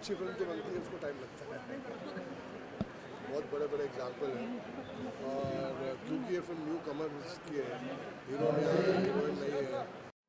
अच्छी फिल्म जो बनती है उसको टाइम लगता है। बहुत बड़े बड़े एग्जाम्पल हैं। और क्योंकि ये फिल्म न्यू कमर्स की है, हीरो नहीं है, हीरोइन नहीं है,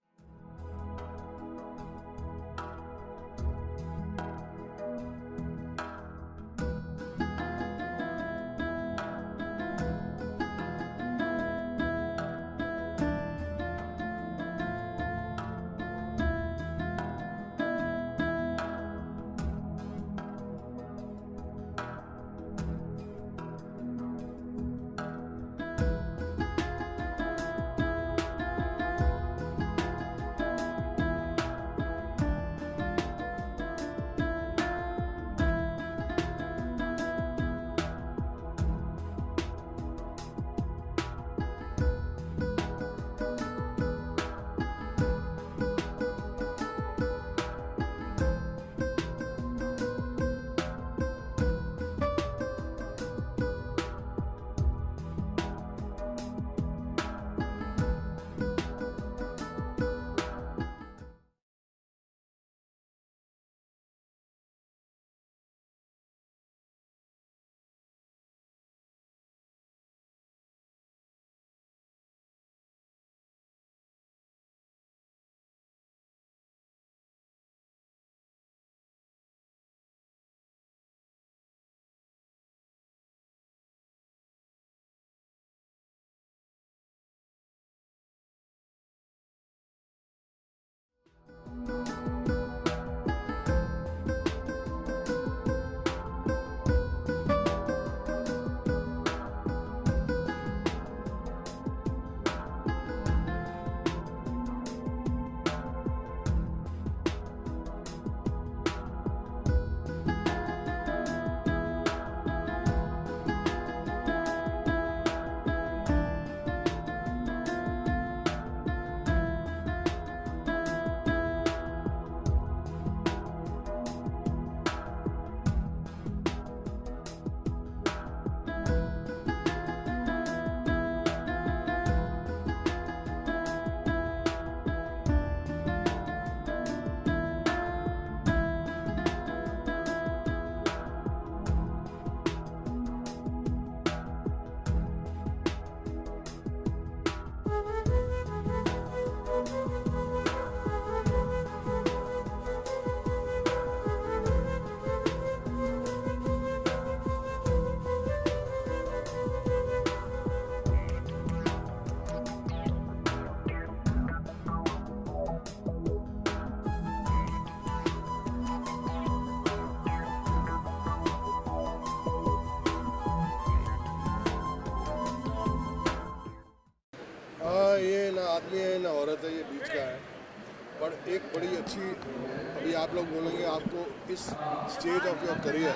ये ना आदमी है ना औरत है, ये बीच का है। पर एक बड़ी अच्छी, अभी आप लोग बोलेंगे आपको इस स्टेज ऑफ योर करियर,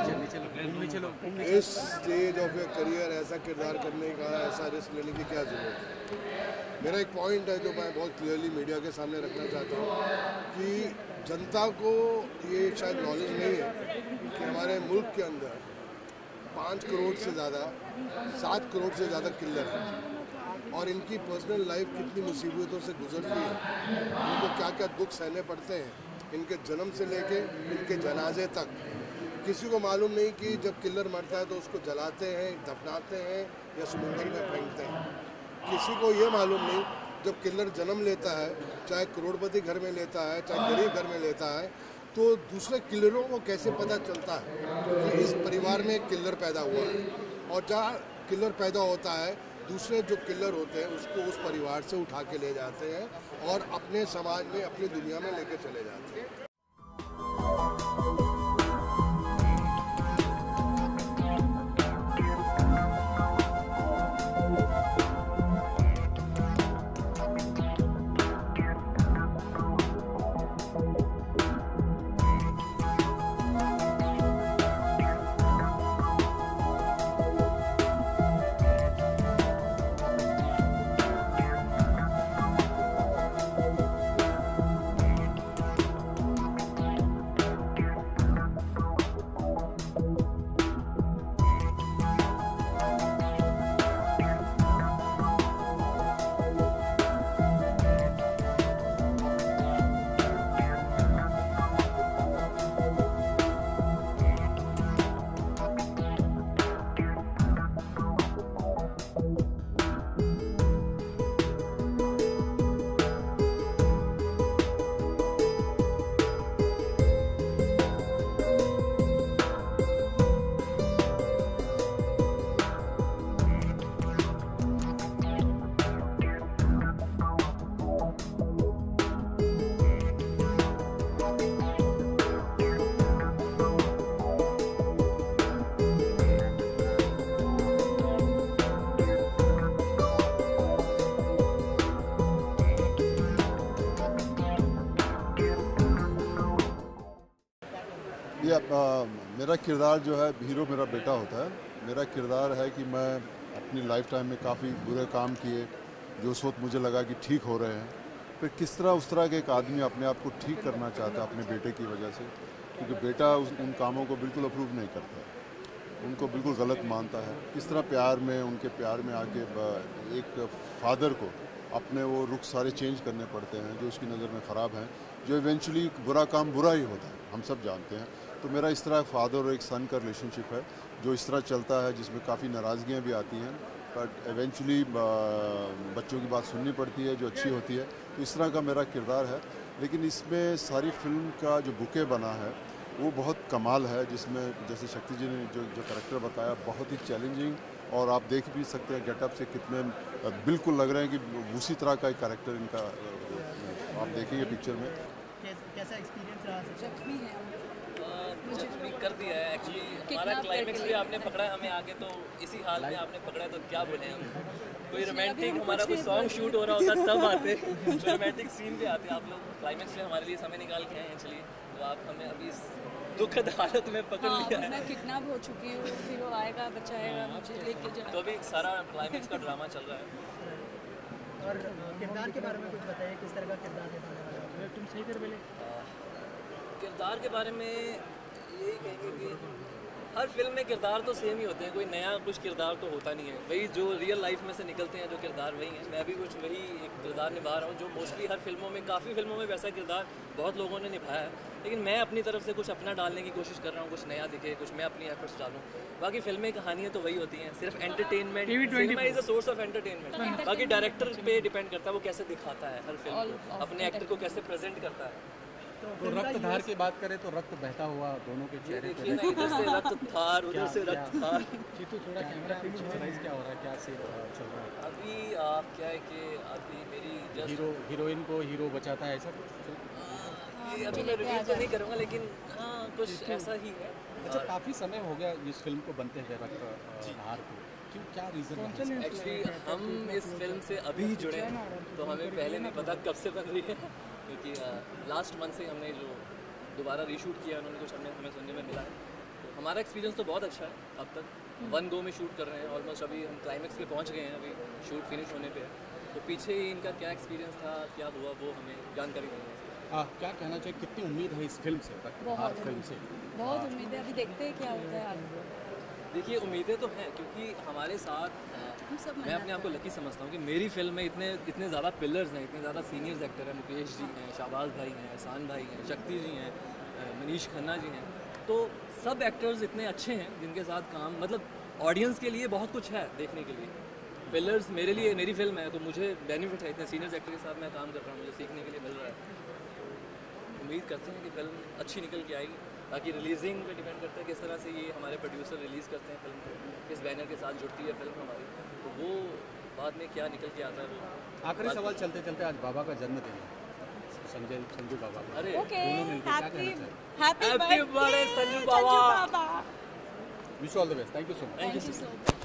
इस स्टेज ऑफ योर करियर ऐसा किरदार करने का, ऐसा रिस्क लेने की क्या ज़रूरत है। मेरा एक पॉइंट है जो मैं बहुत क्लियरली मीडिया के सामने रखना चाहता हूँ कि जनता को ये शायद नॉलेज नहीं है कि हमारे मुल्क के अंदर 5 करोड़ से ज़्यादा, 7 करोड़ से ज़्यादा किलर हैं और इनकी पर्सनल लाइफ कितनी मुसीबतों से गुजरती है, उनको क्या क्या दुख सहने पड़ते हैं, इनके जन्म से लेके इनके जनाजे तक। किसी को मालूम नहीं कि जब किलर मरता है तो उसको जलाते हैं, दफनाते हैं या समुंदर में फेंकते हैं। किसी को ये मालूम नहीं जब किलर जन्म लेता है, चाहे करोड़पति घर में लेता है चाहे गरीब घर में लेता है, तो दूसरे किलरों को कैसे पता चलता है कि इस परिवार में एक किलर पैदा हुआ है। और जहाँ किलर पैदा होता है, दूसरे जो किलर होते हैं उसको उस परिवार से उठा के ले जाते हैं और अपने समाज में, अपनी दुनिया में लेके चले जाते हैं। मेरा किरदार जो है, हीरो मेरा बेटा होता है। मेरा किरदार है कि मैं अपनी लाइफ टाइम में काफ़ी बुरे काम किए जो उस वक्त मुझे लगा कि ठीक हो रहे हैं, फिर किस तरह उस तरह के एक आदमी अपने आप को ठीक करना चाहता है अपने बेटे की वजह से, क्योंकि बेटा उन कामों को बिल्कुल अप्रूव नहीं करता, उनको बिल्कुल गलत मानता है। किस तरह प्यार में, उनके प्यार में आके एक फादर को अपने वो रुख सारे चेंज करने पड़ते हैं जो उसकी नज़र में ख़राब हैं, जो इवेंचुअली बुरा काम बुरा ही होता है, हम सब जानते हैं। तो मेरा इस तरह फादर और एक सन का रिलेशनशिप है जो इस तरह चलता है, जिसमें काफ़ी नाराज़गियाँ भी आती हैं, बट इवेंचुअली बच्चों की बात सुननी पड़ती है जो अच्छी होती है। तो इस तरह का मेरा किरदार है, लेकिन इसमें सारी फिल्म का जो बुके बना है वो बहुत कमाल है, जिसमें जैसे शक्ति जी ने जो करेक्टर बताया बहुत ही चैलेंजिंग, और आप देख भी सकते हैं गेटअप से कितने बिल्कुल लग रहे हैं कि उसी तरह का एक कैरेक्टर इनका आप देखेंगे पिक्चर में। कैसा एक्सपीरियंस रहा? जख्मी है जख्मी कर दिया है एक्चुअली। हमारा क्लाइमेक्स भी आपने पकड़ा है हमें आगे, तो इसी हाल में आपने पकड़ा है, तो क्या बोले हम। कोई रोमांटिक हमारा कोई सॉन्ग शूट हो रहा होता तब आते, रोमांटिक सीन पे आते आप लोग। क्लाइमेक्स में हमारे लिए समय निकाल के आए हैं, चलिए तो आप हमें अभी इस दुखद हालत में पकड़ लिया है। मैं किडनैप हो चुकी हूँ, हीरो आएगा बचाएगा मुझे लेके जाएगा। तो अभी सारा क्लाइमेक्स का ड्रामा चल रहा है। और किरदार के बारे में कुछ बताइए, किस तरह का किरदार निभाने वाला है? तुम सही कर बोले। किरदार के बारे में यही कहेंगे कि हर फिल्म में किरदार तो सेम ही होते हैं, कोई नया कुछ किरदार तो होता नहीं है। वही जो रियल लाइफ में से निकलते हैं जो किरदार वही हैं। मैं भी कुछ वही एक किरदार निभा रहा हूँ जो मोस्टली हर फिल्मों में, काफ़ी फिल्मों में वैसा किरदार बहुत लोगों ने निभाया है, लेकिन मैं अपनी तरफ से कुछ अपना डालने की कोशिश कर रहा हूँ, कुछ नया दिखे, कुछ मैं अपनी एफर्ट्स डालूँ। बाकी फिल्में कहानियाँ तो वही होती हैं, सिर्फ entertainment, cinema is a source of entertainment. बाकी डायरेक्टर पे डिपेंड करता है वो कैसे दिखाता है हर फिल्म को, अपने एक्टर को कैसे प्रेजेंट करता है। तो रक्तधार की बात करें तो रक्त बहता हुआ दोनों के चेहरे पे, देखिए ना, इधर से रक्त धार, उधर से रक्त धार। जीतू थोड़ा कैमरा पिक्चराइज क्या हो रहा है, क्या सीन चल रहा है अभी? क्या है कि अभी मेरी जस्ट हीरोइन को हीरो बचाता है, ऐसा कुछ? ये अभी मैं रिव्यू तो नहीं करूँगा, लेकिन हाँ कुछ ऐसा ही है। अच्छा, काफ़ी समय हो गया इस फिल्म को बनते हुए रक्तधार को, क्यों, क्या रीज़न है? एक्चुअली हम इस फिल्म से अभी ही जुड़े हैं, तो हमें पहले नहीं पता कब से बन रही है, क्योंकि लास्ट मंथ से हमने जो दोबारा रीशूट किया उन्होंने कुछ हमें सुनने में मिला है। तो हमारा एक्सपीरियंस तो बहुत अच्छा है अब तक। 1 गो में शूट कर रहे हैं ऑलमोस्ट, अभी हम क्लाइमेक्स पे पहुंच गए हैं, अभी शूट फिनिश होने पे है। तो पीछे ही इनका क्या एक्सपीरियंस था, क्या हुआ, वो हमें जानकारी नहीं है। क्या कहना चाहिए, कितनी उम्मीद है इस फिल्म से? बहुत फिल्म से बहुत उम्मीद है, अभी देखते हैं क्या होता है आगे। देखिए उम्मीदें तो हैं, क्योंकि हमारे साथ मैं अपने आप को लकी समझता हूँ कि मेरी फिल्म में इतने ज़्यादा पिलर्स हैं, इतने ज़्यादा सीनियर्स एक्टर हैं। मुकेश जी हैं, शाहबाज भाई हैं, एहसान भाई हैं, शक्ति जी हैं, मनीष खन्ना जी हैं। तो सब एक्टर्स इतने अच्छे हैं जिनके साथ काम, मतलब ऑडियंस के लिए बहुत कुछ है देखने के लिए। पिलर्स मेरे लिए, मेरी फिल्म है तो मुझे बेनिफिट है, इतने सीनियर्स एक्टर के साथ मैं काम कर रहा हूँ, मुझे सीखने के लिए मिल रहा है। उम्मीद करते हैं कि फिल्म अच्छी निकल के आएगी। बाकी रिलीजिंग पे डिपेंड करता है किस तरह से ये हमारे प्रोड्यूसर रिलीज़ करते हैं फिल्म को, किस बैनर के साथ जुड़ती है फिल्म हमारी, तो वो बाद में क्या निकल के आता है वो। आखिरी सवाल चलते चलते, आज बाबा का जन्मदिन है, संजू बाबा का। अरे happy birthday Sanju Baba. Wish all the best, thank you so much. Thank you so much.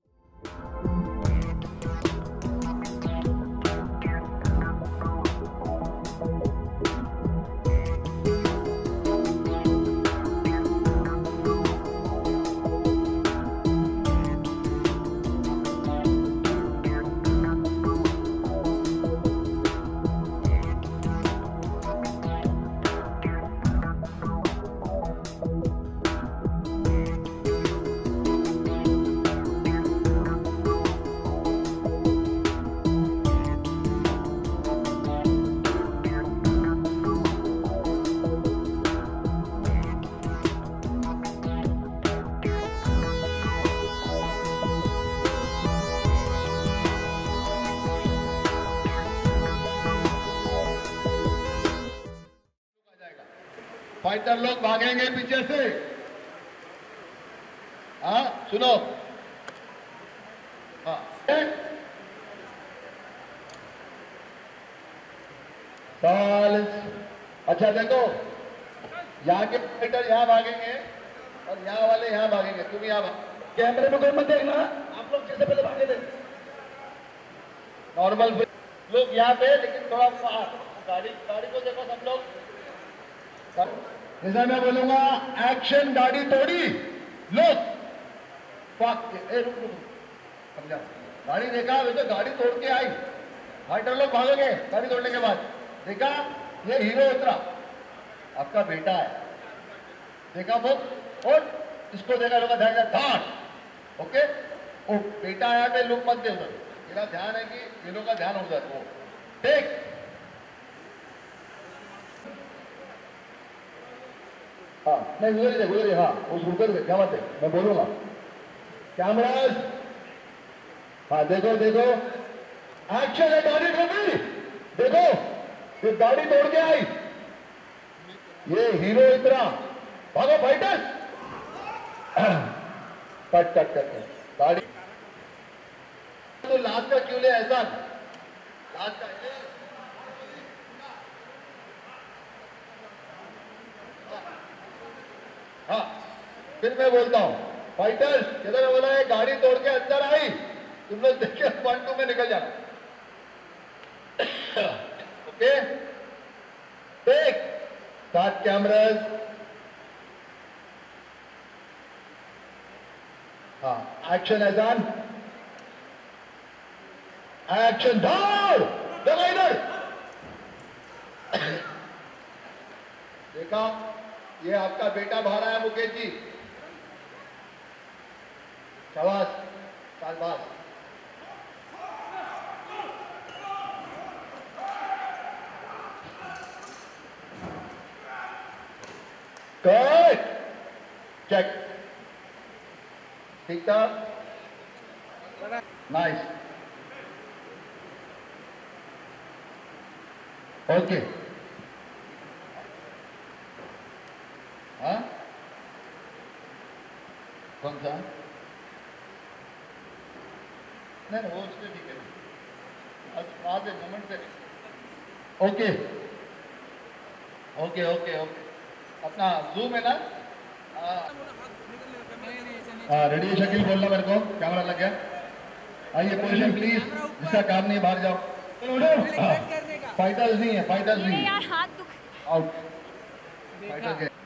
Fighter लोग भागेंगे पीछे से। हाँ सुनो, हाँ अच्छा देखो, यहाँ के फाइटर यहाँ भागेंगे और यहाँ वाले यहाँ भागेंगे, तुम यहाँ कैमरे में कोई मत देखना, आप लोग जैसे पहले भागे थे नॉर्मल लोग यहाँ पे, लेकिन थोड़ा गाड़ी को देखो सब लोग। जैसा मैं बोलूंगा एक्शन, गाड़ी तोड़ी, लुक रुक रुक समझा, गाड़ी देखा वे तो गाड़ी तोड़ के आई, फाइटर लोग भागोगे गाड़ी तोड़ने के बाद, देखा ये हीरो उतरा, आपका बेटा है, देखा वो, और इसको देखा लोग ध्यान धान, ओके ओ बेटा आया पे लुक मत दे उधर, मेरा ध्यान है कि ये लोग का ध्यान उधर, वो देख हाँ नहीं उधर ही हाँ उस उधर क्या बात है, मैं बोलूंगा कैमरास, हाँ देखो देखो एक्शन है, गाड़ी ठोकी, देखो ये गाड़ी तोड़ के आई, ये हीरो इतना भागो फाइटर्स, कट कट कट गाड़ी तो लास्ट का क्यों ले ऐसा, लास्ट का हाँ फिर मैं बोलता हूं फाइटर्स, जैसा मैं बोला है गाड़ी तोड़ के अंदर आई, तुम लोग देखिए 1-2 में निकल जाना, ओके देख स्टार्ट कैमरास, हाँ एक्शन एजान, एक्शन दौड़, देखो इधर देखा ये आपका बेटा बाहर आया मुकेश जी, शाबाश शाबाश, कट चेक, ठीक था, नाइस, ओके हाँ कौन सा नहीं वो उसके ठीक है, आज मोमेंट से ओके ओके ओके ओके अपना जूम है ना, रेडी है शकील, बोलना मेरे को, कैमरा लग गया, आइए पोजीशन प्लीज, जिसका काम नहीं बाहर जाओ, फाइटर्स नहीं है, फाइटर्स नहीं है, आउट फाइटर के